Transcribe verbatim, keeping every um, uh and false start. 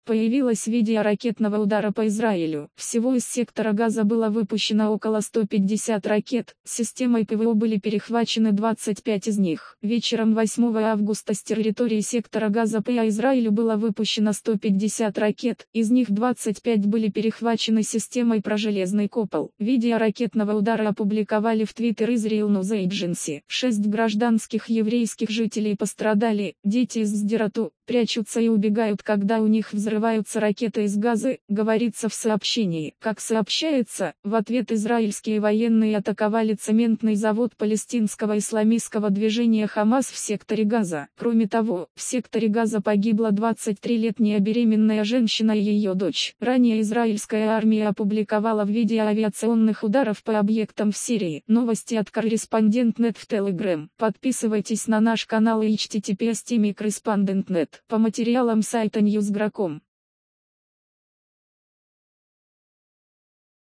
Появилось видео ракетного удара по Израилю. Всего из сектора Газа было выпущено около ста пятидесяти ракет, системой ПВО были перехвачены двадцать пять из них. Вечером восьмого августа с территории сектора Газа по Израилю было выпущено сто пятьдесят ракет, из них двадцать пять были перехвачены системой про железный купол. Видео ракетного удара опубликовали в Twitter Israel News Agency. Шесть гражданских еврейских жителей пострадали, дети из Сдерату, прячутся и убегают, когда у них взрываются ракеты из Газы, говорится в сообщении. Как сообщается, в ответ израильские военные атаковали цементный завод палестинского исламистского движения Хамас в секторе Газа. Кроме того, в секторе Газа погибла двадцатитрилетняя беременная женщина и ее дочь. Ранее израильская армия опубликовала в видео авиационных ударов по объектам в Сирии. Новости от Корреспондент точка нет в Telegram. Подписывайтесь на наш канал и эйч ти ти пи эс точка корреспондент точка нет по материалам сайта ньюс точка гра точка ком.